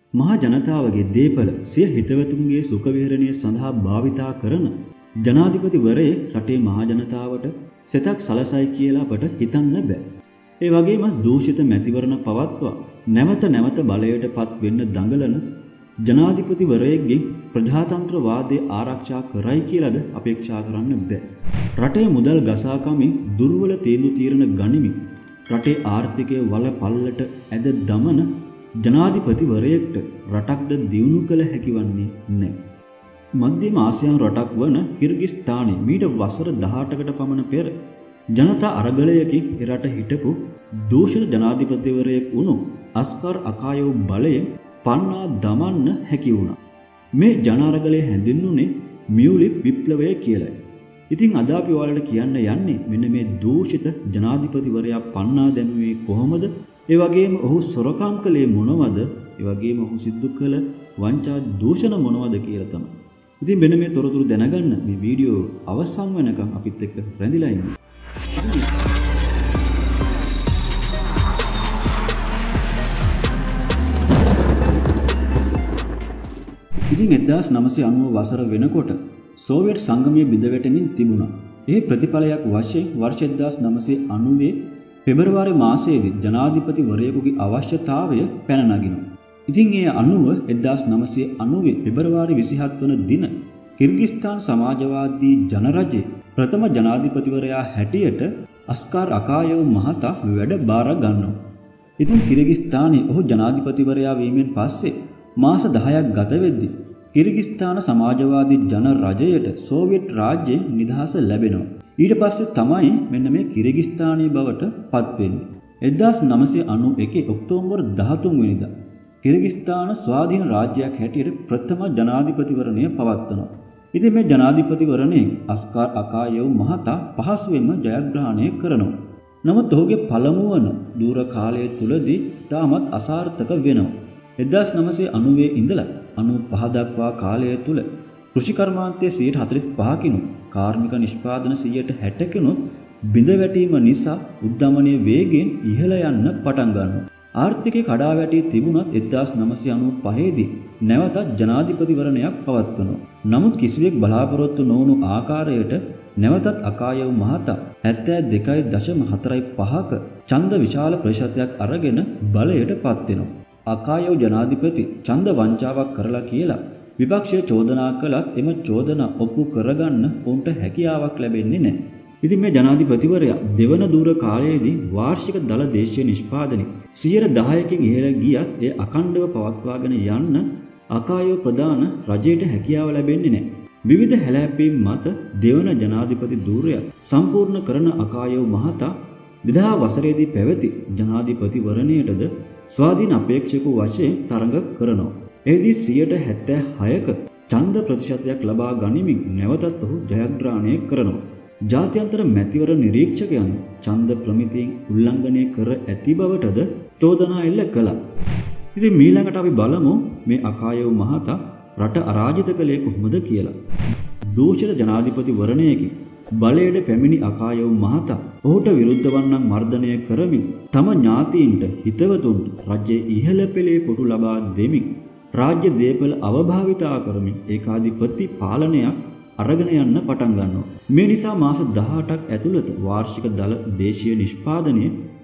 මහා ජනතාවගේ දේපල සිය හිතවතුන්ගේ සුඛ විහරණය සඳහා භාවිතා කරන ජනාධිපතිවරයෙක් රටේ මහා ජනතාවට සෙතක් සලසයි කියලා අපට හිතන්න බෑ. ඒ වගේම දූෂිත මැතිවරණ පවත්වා නැවත නැවත බලයට පත් වෙන්න දඟලන ජනාධිපතිවරයෙක්ගෙන් ප්‍රජාතන්ත්‍රවාදය ආරක්ෂා කරයි කියලාද අපේක්ෂා කරන්න බෑ. රටේ මුදල් ගසා කමින් දුර්වල තීන්දුව తీරන ගනිමින් රටේ ආර්ථිකය වල පල්ලට ඇද දමන ජනාධිපතිවරයෙක්ට රටක්ද දියුණු කළ හැකි වන්නේ නැහැ. මධ්‍යම ආසියානු රටක් වන කිර්ගිස්තානයේ මීට වසර 18කට පමණ පෙර ජනතා අරගලයකින් එරට හිටපු දූෂිත ජනාධිපතිවරයෙක් වුණු අස්කර් අකායෝව් බලයෙන් පන්නා දමන්න හැකි වුණා. මේ ජන අරගලය හැඳින්වුනේ මියුලිප් විප්ලවය කියලයි. ඉතින් අද අපි ඔයාලට කියන්න යන්නේ මෙන්න මේ දූෂිත ජනාධිපතිවරයා පන්නා දැමුවේ කොහොමද? ඒ වගේම ඔහු සොරකම් කළේ මොනවද? ඒ වගේම ඔහු සිද්ධ කළ වංචා දූෂණ මොනවද කියලා තමයි. ඉතින් මෙන්න මේ තොරතුරු දැනගන්න මේ වීඩියෝ අවසන් වෙනකම් අපිත් එක්ක රැඳිලා ඉන්න. ඉතින් 1990 වසර වෙනකොට සෝවියට් සංගමය බිඳ වැටෙමින් තිබුණා. ඒ ප්‍රතිඵලයක් වශයෙන් වර්ෂ 1990 පෙබරවාරි මාසයේදී ජනාධිපතිවරයෙකුගේ අවශ්‍යතාවය පැන නගිනවා. ඉතින් ඒ 1990 පෙබරවාරි 27 වන දින කිර්ගිස්තාන් සමාජවාදී ජනරජයේ ප්‍රථම ජනාධිපතිවරයා හැටියට අස්කාර් අකායෝව් මහතා වැඩ බාර ගන්නවා. ඉතින් කිර්ගිස්තානයේ ඔහු ජනාධිපතිවරයා වීමෙන් පස්සේ මාස 10ක් ගත වෙද්දී කිර්ගිස්තාන සමාජවාදී ජනරජයට සෝවියට් රාජ්‍යයෙන් නිදහස ලැබෙනවා. ඊට පස්සේ තමයි මෙන්න මේ කිර්ගිස්තානයේ බවට පත් වෙන්නේ. 1991 ඔක්තෝබර් 13 වෙනිදා කිර්ගිස්තාන ස්වාධීන රාජ්‍යයක් හැටියට ප්‍රථම ජනාධිපතිවරණය පවත්වනවා. ඉතින් මේ ජනාධිපතිවරණයෙන් අස්කාර් අකායෝව් මහතා පහසුවෙන්ම ජයග්‍රහණය කරනවා. නමුත් ඔහුගේ පළමු වන දූර කාලය තුලදී තාමත් අසාර්ථක වෙනවා. 1990 ඉඳලා 95 දක්වා කාලය තුල කෘෂිකර්මාන්තයේ 45%කිනු කාර්මික නිෂ්පාදන 60%කිනු බිඳ වැටීම නිසා උද්දමනයේ වේගයෙන් ඉහළ යන්න පටන් ගන්නවා. ආර්ථිකය කඩා වැටී තිබුණත් 1995 දී නැවතත් ජනාධිපතිවරණයක් පවත්වනවා. නමුත් කිසිවෙක් බලාපොරොත්තු නොවුණු ආකාරයට නැවතත් අකායෝව් මහතා 72.45ක ඡන්ද විශාල ප්‍රතිශතයක් අරගෙන බලයට පත් වෙනවා. අකායෝව් ජනාධිපති ඡන්ද වංචාවක් කරලා කියලා විපක්ෂය චෝදනා කළත් එම චෝදනා ඔප්පු කරගන්න උන්ට හැකියාවක් ලැබෙන්නේ නැහැ. ඉතින් මේ ජනාධිපතිවරයා දෙවන දූර කාලයේදී වාර්ෂික දළ දේශීය නිෂ්පාදනය 10%කින් ඉහළ ගියත් ඒ අඛණ්ඩව පවත්වාගෙන යන්න අකායෝව් ප්‍රධාන රජයට හැකියාව ලැබෙන්නේ නැහැ. විවිධ හැලැප්පීම් මත දෙවන ජනාධිපති ධූරය සම්පූර්ණ කරන අකායෝව් මහතා 2000 වසරේදී පැවති ජනාධිපතිවරණයටද ස්වාධීන අපේක්ෂකව වශයෙන් තරඟ කරනවා. එෙහිදී 76ක ඡන්ද ප්‍රතිශතයක් ලබා ගනිමින් නැවතත් ඔහු ජයග්‍රහණය කරනවා. ජාත්‍යන්තර මැතිවරණ නිරීක්ෂකයන් ඡන්ද ප්‍රමිතියෙන් උල්ලංඝනය කර ඇති බවටද චෝදනා එල්ල කළා. ඉතින් ඊළඟට අපි බලමු මේ අකායෝව් මහතා රට අරාජිත කළේ කොහොමද කියලා. දූෂිත ජනාධිපතිවරණයකින් බලයට පැමිණි අකායෝව් මහතා ඔහුට විරුද්ධ වන්නන් මර්ධනය කරමින් තම ඥාතීන්ට හිතවතුන්ට රජයේ ඉහළ පෙළේ පුටු ලබා දෙමින් රාජ්‍ය දේපල අවභාවිතා කරමින් ඒකාධිපති පාලනයක් අරගෙන යන්න පටන් ගන්නවා. මේ නිසා මාස 18ක් ඇතුළත වාර්ෂික දළ දේශීය නිෂ්පාදනය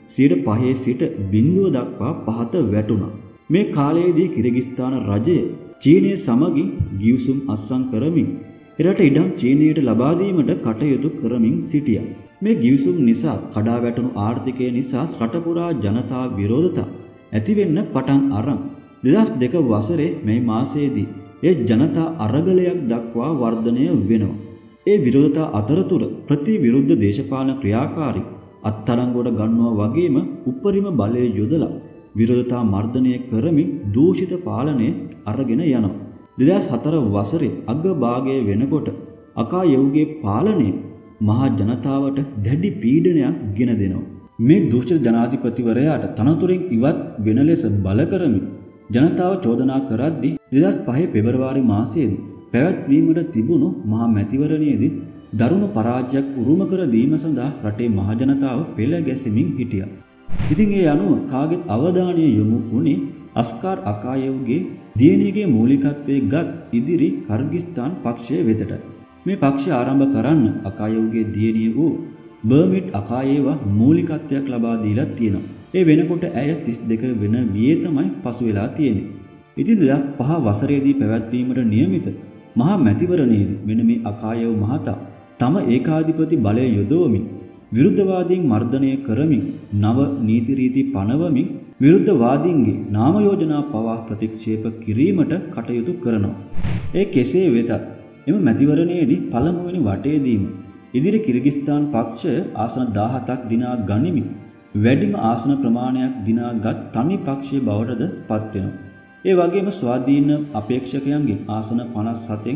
5% සිට 0 දක්වා පහත වැටුණා. මේ කාලයේදී කිර්ගිස්තාන රජය චීනය සමගින් ගිවිසුම් අත්සන් කරමින් එරට ඉඩම් චීනයට ලබා දීමට කටයුතු කරමින් සිටියා. මේ ගිවිසුම් නිසා කඩා වැටුණු ආර්ථිකය නිසා රට පුරා ජනතා විරෝධතා ඇති වෙන්න පටන් අරන් 2002 වසරේ මේ මාසයේදී ඒ ජනතා අරගලයක් දක්වා වර්ධනය වෙනවා. ඒ විරෝධතා අතරතුර ප්‍රතිවිරුද්ධ දේශපාලන ක්‍රියාකාරී අත්අඩංගුවට ගන්නවා වගේම උපරිම බලය යොදලා විරෝධතා මර්ධනය කරමින් දූෂිත පාලනය අරගෙන යනවා. 2004 වසරේ අගභාගය වෙනකොට අකායෝව්ගේ පාලනය මහා ජනතාවට දැඩි පීඩනයක් ගෙන දෙනවා. මේ දූෂිත ජනාධිපතිවරයාට තනතුරෙන් ඉවත් වෙන ලෙස බල කරමින් ජනතාව චෝදනා කරද්දී 2005 පෙබරවාරි මාසයේදී පැවැත්වීමට තිබුණු මහා මැතිවරණයේදී දරුණු පරාජයක් උරුම කර දීම සඳහා රටේ මහ ජනතාව පෙළ ගැසෙමින් හිටියා. ඉතින් ඒ අනුව කාගෙත් අවධානය යොමු වුණේ අස්කාර් අකායව්ගේ දියණියගේ මූලිකත්වයේ ගත් ඉදිරි කර්ගිස්තාන් පක්ෂය වෙතට. මේ පක්ෂය ආරම්භ කරන්න අකායව්ගේ දියණිය වූ බර්මිට් අකායේව මූලිකත්වයක් ලබා දීලා තියෙනවා. ඒ වෙනකොට ඇය 32 වෙන වියේ තමයි පසු වෙලා තියෙන්නේ. ඉතින් 2005 වසරේදී පැවැත්වීමට නියමිත මහා මැතිවරණයේදී මෙන්න මේ අකායව මහතා තම ඒකාධිපති බලය යොදවමින් විරුද්ධවාදීන් මර්ධනය කරමින් නව නීති රීති පනවමින් විරුද්ධවාදීන්ගේ නාම යෝජනා පවා ප්‍රතික්ෂේප කිරීමට කටයුතු කරනවා. ඒ කෙසේ වෙතත් එම මැතිවරණයේදී පළමුවෙනි වටේදීම ඉදිරි කිර්ගිස්තාන් පක්ෂය ආසන 17ක් දිනා ගනිමින් වැඩිම ආසන ප්‍රමාණයක් දිනාගත් තනි පක්ෂය බවටද පත් වෙනවා. ඒ වගේම ස්වාධීන අපේක්ෂකයන්ගේ ආසන 57න්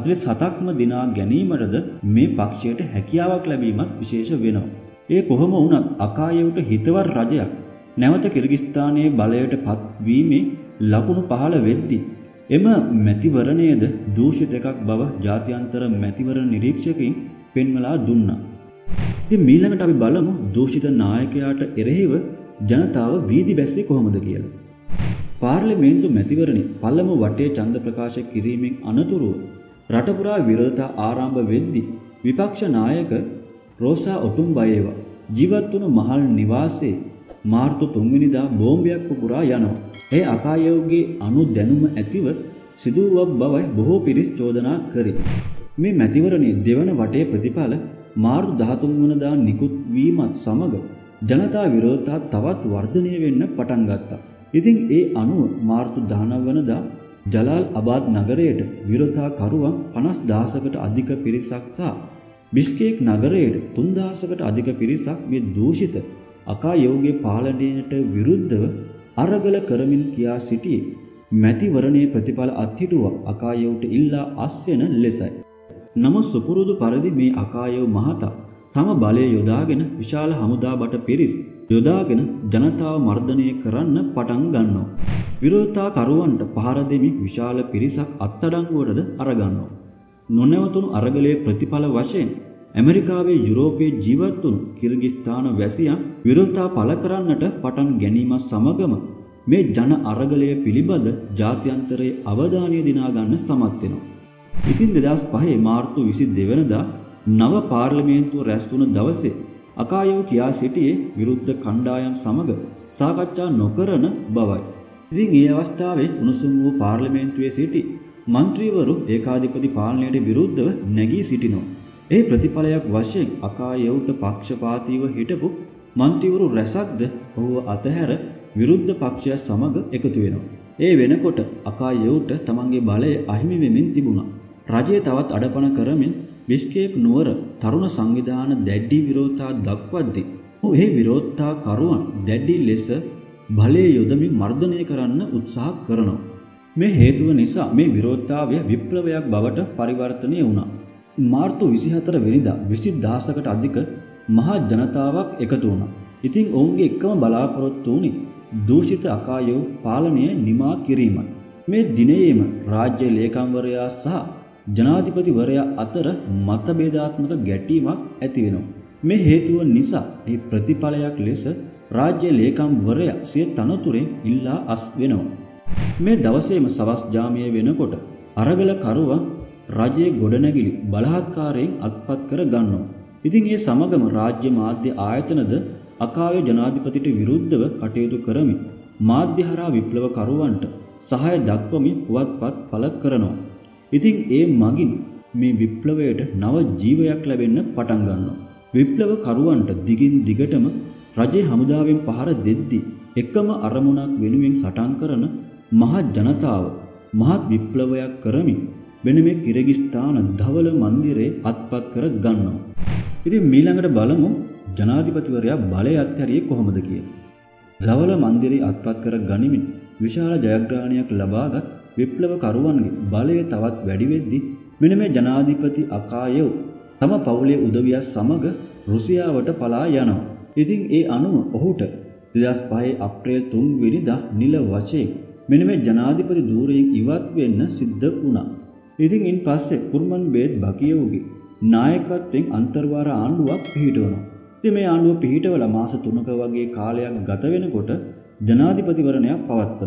47ක්ම දිනා ගැනීමටද මේ පක්ෂයට හැකියාවක් ලැබීමත් විශේෂ වෙනවා. ඒ කොහොම වුණත් අකායවට හිතවත් රජයක් නැවත කිර්ගිස්තානයේ බලයට පත්වීමේ ලකුණු පහළ වෙද්දී එම මැතිවරණයේද දූෂිත එකක් බව ජාත්‍යන්තර මැතිවරණ නිරීක්ෂකයින් පෙන්වලා දුන්නා. ඉතින් ඊළඟට අපි බලමු දූෂිත නායකයාට එරෙහිව ජනතාව වීදි බැස්සේ කොහොමද කියලා. පාර්ලිමේන්තු මැතිවරණේ පළමු වටේ ඡන්ද ප්‍රකාශ කිරීමෙන් අනතුරුව රට පුරා විරෝධතා ආරම්භ වෙද්දී විපක්ෂ නායක රෝසා ඔටුම්බයේව ජීවත් වුණු මහල් නිවාසයේ මාර්තු 3 වෙනිදා බෝම්බයක් පුපුරා යනවා. ඒ අකායව්ගේ අනු දැනුම ඇතිව සිදුවුවක් බවයි බොහෝ පිරිස් චෝදනා කරේ. මේ මැතිවරණයේ දෙවන වටේ ප්‍රතිඵල මාර්තු 13 වෙනිදා නිකුත් වීමත් සමග ජනතා විරෝධතා තවත් වර්ධනය වෙන්න පටන් ගත්තා. ඉතින් ඒ අනුව මාර්තු 19 වෙනිදා ජලාල් අබාද් නගරයට විරෝධතාකරුවන් 50000කට අධික පිරිසක් සහ බිෂ්කේක් නගරයට 3000කට අධික පිරිසක් මේ දූෂිත අකායව්ගේ පාලනයට විරුද්ධව අරගල කරමින් කියා සිටියේ මැතිවරණයේ ප්‍රතිඵල අත්හිටුවා අකායව්ට ඉල්ලා අස්වෙන ලෙසයි. නමුත් සුපුරුදු පරිදි මේ අකායව් මහතා තම බලය යොදාගෙන විශාල හමුදා බට පිරිස් යොදාගෙන ජනතාව මර්ධනය කරන්න පටන් ගන්නවා. විරෝධතාකරුවන්ට පහර දෙමින් විශාල පිරිසක් අත්අඩංගුවටද අරගන්නවා. නොනැවතුණු අරගලයේ ප්‍රතිඵල වශයෙන් ඇමරිකාවේ යුරෝපයේ ජීවත් වුණු කිර්ගිස්තාන වැසියන් විරෝධතා පළ කරන්නට පටන් ගැනීම සමගම මේ ජන අරගලය පිළිබඳ ජාත්‍යන්තරයේ අවධානය දිනා ගන්න සමත් වෙනවා. ඉතින් 2005 මාර්තු 22 වෙනිදා නව පාර්ලිමේන්තුව රැස් වුණ දවසේ අකායව කියා සිටියේ විරුද්ධ කණ්ඩායම් සමග සාකච්ඡා නොකරන බවයි. ඉතින් මේ අවස්ථාවේ උණුසුම් වූ පාර්ලිමේන්තුවේ සිටි മന്ത്രിවරු ඒකාධිපති පාලනයට විරුද්ධව නැගී සිටිනවා. ඒ ප්‍රතිඵලයක් වශයෙන් අකායවට පක්ෂපාතීව හිටපු മന്ത്രിවරු රැසක්ද ඔහුව අතහැර විරුද්ධ පක්ෂය සමග එකතු වෙනවා. ඒ වෙනකොට අකායවට තමන්ගේ බලය අහිමි වෙමින් තිබුණා. රජය තවත් අඩපණ කරමින් බිෂ්කේක් නුවර තරුණ සංවිධාන දැඩි විරෝධතා දක්වද්දී ඔහු ඒ විරෝධතාකරුවන් දැඩි ලෙස බලය යොදමින් මර්ධනය කරන්න උත්සාහ කරනවා. මේ හේතුව නිසා මේ විරෝධතාවය විප්ලවයක් බවට පරිවර්තනය වුණා. මාර්තු 24 වෙනිදා 20000කට අධික මහා ජනතාවක් එකතු වුණා. ඉතින් ඔවුන්ගේ එකම බලාපොරොත්තු වුණේ දූෂිත අකායව පාලනය නිමා කිරීමයි. මේ දිනයේම රාජ්‍ය ලේකම්වරයා සහ ජනාධිපතිවරයා අතර මතභේදාත්මක ගැටීමක් ඇති වෙනවා. මේ හේතුව නිසා ඒ ප්‍රතිඵලයක් ලෙස රාජ්‍ය ලේකම්වරයා සිය තනතුරෙන් ඉල්ලා අස් වෙනවා. මේ දවසේම සවස් ජාමයේ වෙනකොට අරගල කරුවා රජයේ ගොඩනැගිලි බලහත්කාරයෙන් අත්පත් කර ගන්නවා. ඉතින් ඒ සමගම රාජ්‍ය මාධ්‍ය ආයතනද අකායව ජනාධිපතිට විරුද්ධව කටයුතු කරමින් මාධ්‍ය හරහා විප්ලවකරුවන්ට සහාය දක්වමින් පුවත්පත් පළ කරනවා. ඉතින් ඒ මගින් මේ විප්ලවයට නව ජීවයක් ලැබෙන්න පටන් ගන්නවා. විප්ලවකරුවන්ට දිගින් දිගටම රජයේ හමුදාවෙන් පහර දෙද්දී එකම අරමුණක් වෙනුවෙන් සටන් කරන මහත් ජනතාව මහත් විප්ලවයක් කරමින් වෙන මේ කිර්ගිස්තාන ධවල මන්දිරේ අත්පත් කර ගන්නවා. ඉතින් ඊළඟට බලමු ජනාධිපතිවරයා බලය අත්හැරියේ කොහොමද කියලා. ධවල මන්දිරේ අත්පත් කර ගනිමින් විශාල ජයග්‍රහණයක් ලබාගත් විප්ලවකරුවන්ගේ බලය තවත් වැඩි වෙද්දී මෙන්න මේ ජනාධිපති අකායව තම පවුලේ උදවිය සමග රුසියාවට පලා යනවා. ඉතින් ඒ අනුව ඔහුට 2005 අප්‍රේල් 3 වෙනිදා නිල වශයෙන් මෙන්න මේ ජනාධිපති ධූරයෙන් ඉවත් වෙන්න සිද්ධ වුණා. ඉතින් ඉන් පස්සේ කුර්මන්බේග් බකියව්ගේ නායකත්වයෙන් අන්තර්වාර ආණ්ඩුවක් පිහිටවනවා. ඉතින් මේ ආණ්ඩුව පිහිටවලා මාස 3ක වගේ කාලයක් ගත වෙනකොට ජනාධිපතිවරණයක් පවත්වනවා.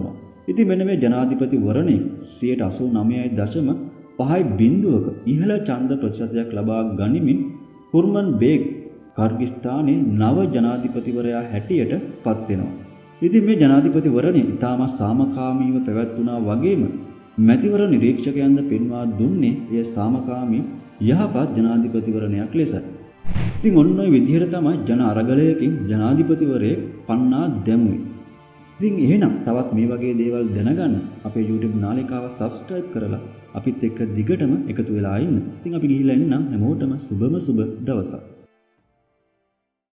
ඉතින් මෙන්න මේ ජනාධිපතිවරණේ 89.5% ඉහළ ඡන්ද ප්‍රතිශතයක් ලබා ගනිමින් හුර්මන් බේග් කර්ගිස්තානයේ නව ජනාධිපතිවරයා හැටියට පත් වෙනවා. ඉතින් මේ ජනාධිපතිවරණය ඉතාම සාමකාමීව පැවැත්වුණා වගේම මැතිවර නිරීක්ෂකයන්ද පෙන්වා දුන්නේ එය සාමකාමී යහපත් ජනාධිපතිවරණයක් ලෙසයි. ඉතින් ඔන්න ඔය විදිහට තමයි ජන අරගලයකින් ජනාධිපතිවරයෙක් පන්නා දැමුවේ. ඉතින් එහෙනම් තවත් මේ වගේ දේවල් දැනගන්න අපේ YouTube නාලිකාව subscribe කරලා අපිත් එක්ක දිගටම එකතු වෙලා ඉන්න. ඉතින් අපි ගිහිල්ලා එන්නම් හැමෝටම සුබම සුබ දවසක්.